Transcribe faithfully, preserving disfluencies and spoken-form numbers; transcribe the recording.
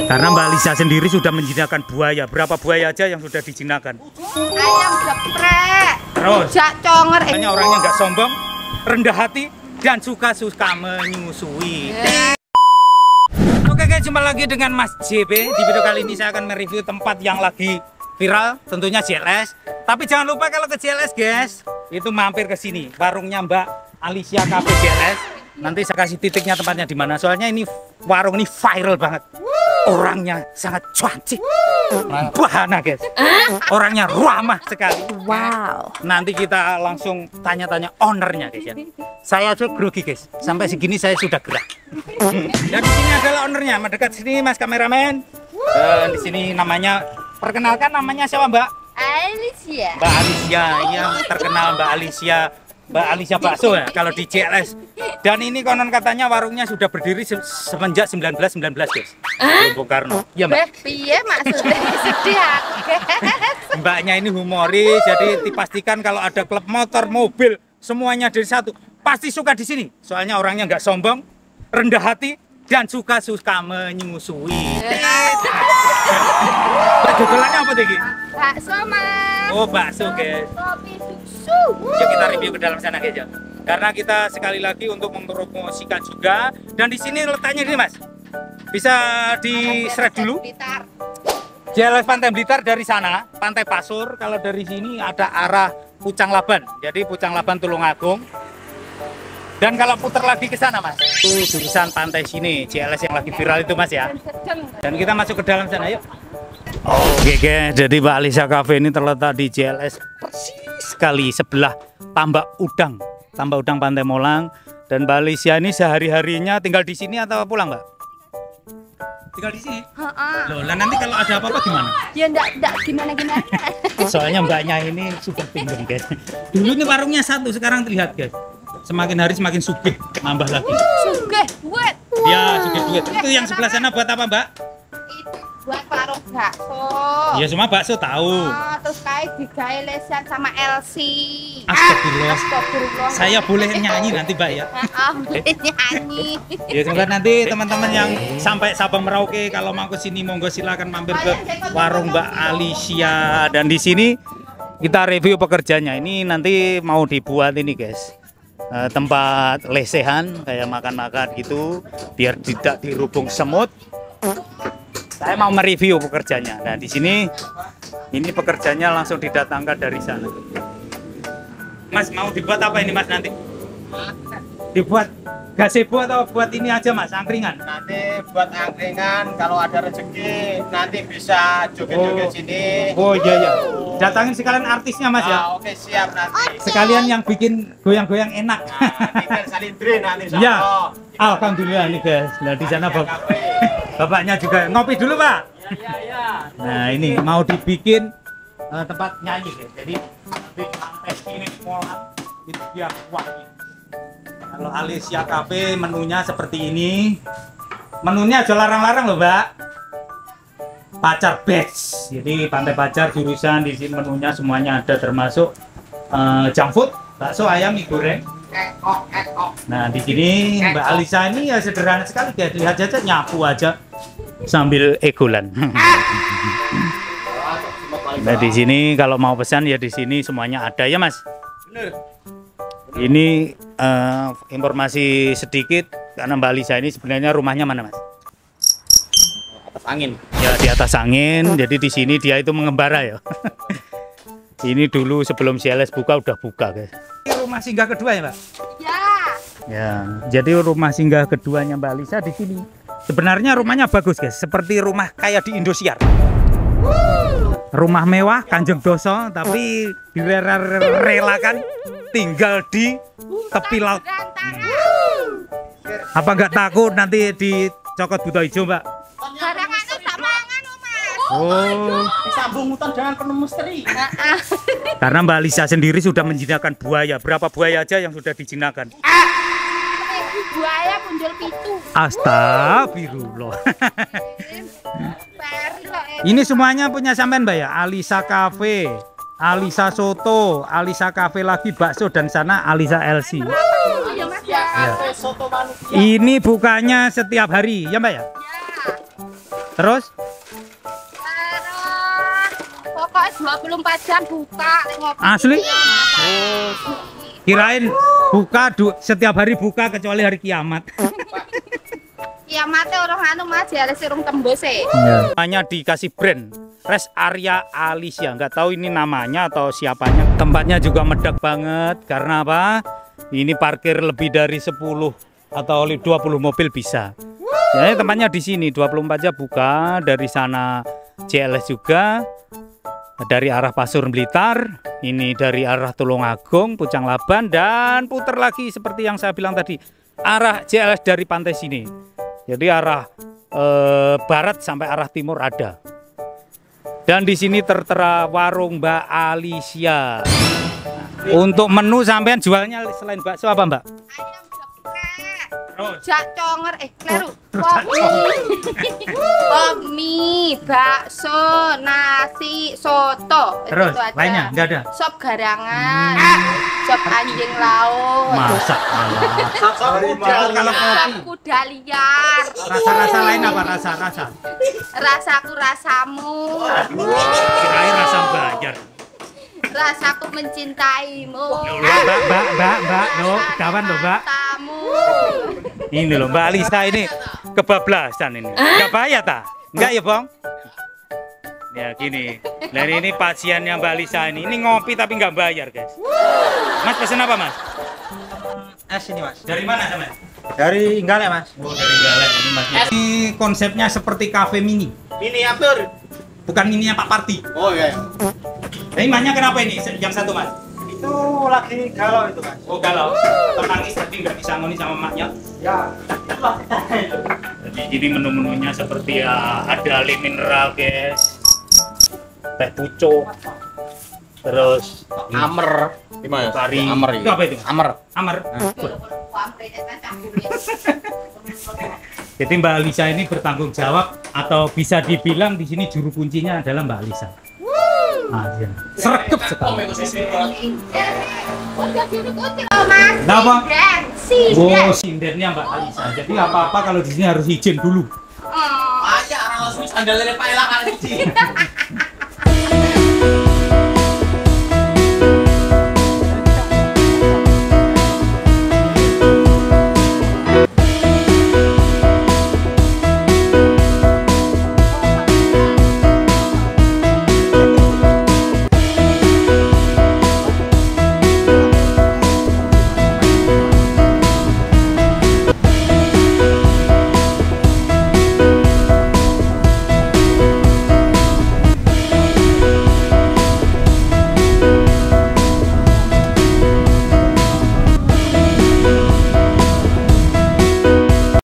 Karena Mbak Alisa sendiri sudah menjinakkan buaya. Berapa buaya aja yang sudah dijinakkan? Ayam geprek. Terus? Jak conger. Hanya orangnya nggak sombong, rendah hati, dan suka-suka menyusui. Oke guys, jumpa lagi dengan Mas J B. Di video kali ini saya akan mereview tempat yang lagi viral, tentunya J L S. Tapi jangan lupa kalau ke J L S guys, itu mampir ke sini, warungnya Mbak Alisa Cafe J L S. Nanti saya kasih titiknya tempatnya di mana. Soalnya ini warung ini viral banget. Orangnya sangat cantik, bahana guys. Orangnya ramah sekali. Wow. Nanti kita langsung tanya-tanya ownernya guys ya. Saya aja grogi guys. Sampai segini saya sudah gerah. Dan di sini adalah ownernya. Mendekat sini Mas kameramen. Dan di sini namanya, perkenalkan namanya siapa Mbak? Alisa. Mbak Alisa, yang terkenal Mbak Alisa. Mbak Alisa Bakso ya kalau di J L S. Dan ini konon katanya warungnya sudah berdiri se semenjak seribu sembilan ratus sembilan belas guys. Bung Karno. Iya Mbak. Piye maksudnya sedih aku guys. Mbaknya ini humoris, jadi dipastikan kalau ada klub motor, mobil, semuanya dari satu. Pasti suka di sini. Soalnya orangnya nggak sombong, rendah hati, dan suka-suka menyusui. Mbak jualannya apa tadi? Bakso mas. Oh bakso guys. Kopi susu. Yuk kita review ke dalam sana guys ya. Karena kita sekali lagi untuk mempromosikan juga. Dan di sini letaknya ini mas, bisa di shred dulu. J L S Pantai Blitar dari sana, Pantai Pasur. Kalau dari sini ada arah Pucang Laban. Jadi Pucang Laban Tulungagung. Dan kalau putar lagi ke sana mas, itu jurusan pantai sini, J L S yang lagi viral itu mas ya. Dan kita masuk ke dalam sana yuk. Oke guys, jadi Mbak Alisa Cafe ini terletak di J L S persis sekali sebelah Tambak Udang, Tambak Udang Pantai Molang. Dan Mbak Alisa ini sehari-harinya tinggal di sini atau pulang Mbak? Tinggal di sini? Heeh. Loh, lah nanti kalau ada apa-apa gimana? Ya enggak enggak gimana-gimana. Soalnya mbaknya ini super pinggir guys. Dulu ini warungnya satu, sekarang terlihat guys. Semakin hari semakin sugih, nambah lagi. Sugih duit. Ya, sugih duit. Itu yang sebelah sana buat apa Mbak? Itu buat warung bakso. Ya semua bakso tahu. Oh, terus kayak digawe lesan sama Elsie. Astagfirullah. Astagfirullah. Saya boleh nyanyi nanti Mbak ya? Heeh, boleh nyanyi. Ya semoga nanti teman-teman yang sampai Sabang Merauke kalau mau ke sini monggo silakan mampir ke warung Mbak Alisa. Dan di sini kita review pekerjanya. Ini nanti mau dibuat ini guys. Uh, tempat lesehan kayak makan-makan gitu biar tidak dirubung semut. Saya mau mereview pekerjanya. Nah di sini ini pekerjanya langsung didatangkan dari sana. Mas mau dibuat apa ini Mas nanti? Dibuat gazebo atau buat ini aja Mas, angkringan? Nanti buat angkringan, kalau ada rezeki nanti bisa joget-joget Oh. sini. Oh iya ya. Datangin sekalian artisnya Mas ya. Ah, oke siap nanti. Sekalian yang bikin goyang-goyang enak. Nah, tinggal salindri nanti. Ya. Sono. Alhamdulillah nih guys. Nah di sana bap bapaknya juga ngopi dulu Pak. Iya iya. Nah ini mau dibikin uh, tempat nyanyi guys. Jadi di lantai ini molang itu biar wangi. Kalau Alisa Cafe menunya seperti ini. Menunya aja larang-larang loh Mbak. Pacar best. Jadi Pantai Pacar jurusan di sini menunya semuanya ada termasuk uh, junk food, bakso, ayam, mie goreng. Ekok ekok. Nah di sini Mbak Alisa ini ya sederhana sekali guys. Lihat aja nyapu aja sambil egolan. Nah di sini kalau mau pesan ya di sini semuanya ada ya Mas. Bener. Ini uh, informasi sedikit karena Mbak Alisa ini sebenarnya rumahnya mana Mas? Atas angin. Ya di atas angin. Jadi di sini dia itu mengembara ya. Ini dulu sebelum J L S buka udah buka guys. Ini rumah singgah kedua ya Mbak? Ya. Ya, jadi rumah singgah keduanya Mbak Alisa di sini. Sebenarnya rumahnya bagus guys, seperti rumah kayak di Indosiar. Rumah mewah, Kanjeng Doso, tapi direlakan tinggal di tepi laut. Apa nggak takut nanti dicokot buta hijau Mbak? Barangannya tak mangan Mas. Oh, Disambung hutan jangan penuh misteri. karena Mbak Alisa sendiri sudah menjinakkan buaya. Berapa buaya aja yang sudah dijinakkan? Buaya muncul pitu. Astagfirullah. Ini semuanya punya sampean Mbak ya? Alisa Cafe, Alisa Soto, Alisa Cafe lagi bakso, dan sana Alisa L C. Ya Mas ya. Soto manusia. Ini bukanya setiap hari ya Mbak ya? Terus? Pokoknya dua puluh empat jam buka ngopi. Asli? Oh. Kirain buka du- setiap hari buka kecuali hari kiamat. Kiamatnya orang anu Mas, ya urung tembus e. Namanya dikasih brand Rest Area Alicia. Nggak tahu ini namanya atau siapanya. Tempatnya juga medek banget karena apa? Ini parkir lebih dari sepuluh atau dua puluh mobil bisa. Jadi tempatnya di sini dua puluh empat jam buka. Dari sana J L S juga. Dari arah Pasur Blitar, ini dari arah Tulungagung, Pucang Laban, dan putar lagi seperti yang saya bilang tadi, arah J L S dari pantai sini. Jadi arah eh, barat sampai arah timur ada. Dan di sini tertera warung Mbak Alicia. Untuk menu sampean jualnya selain bakso apa Mbak? Ayam geprek. Terus? Jak conger eh kleru. Pok mie. Pok mie, bakso, nasi, soto. Terus Itu aja. lainnya nggak ada. Sop garangan, sop anjing laut. Masak Allah. Sop kuda liar. Rasa-rasa lain apa rasa-rasa? Rasaku rasamu. Kirain rasa bayar. Rasaku mencintaimu. Mbak, mbak, mbak, mbak, mbak, no, kawan loh mbak. Kamu. Ini loh Mbak Alisa ini kebablasan ini. Nggak bayar tak? Nggak ya Bang? Ya gini. Nah ini pasiennya Mbak Alisa ini. Ini ngopi tapi nggak bayar guys. Mas pesen apa Mas? Es ini Mas. Dari mana sama? Dari Inggale Mas. Oh dari Galek ini Mas. Ini konsepnya seperti kafe mini. Miniatur. Bukan mininya Pak Parti. Oh iya. Nah, imannya kenapa ini? Yang satu Mas? Itu lagi galau itu Mas. Oh galau. Tenangis tadi nggak disangoni sama emaknya. Ya. Jadi, jadi menu-menunya seperti ya, ada air mineral guys, teh pucuk, terus Amer. Gimana? kari. Amer Itu apa itu? Amer. Amer. Jadi Mbak Alisa ini bertanggung jawab atau bisa dibilang di sini juru kuncinya adalah Mbak Alisa. Ah, iya. Sregep sekali. Oh Mas. Kenapa? Sinden. Oh, sindennya Mbak Alisa. Jadi apa-apa kalau di sini harus izin dulu. Oh. Aja orang langsung sandalnya Pak Elang kan izin.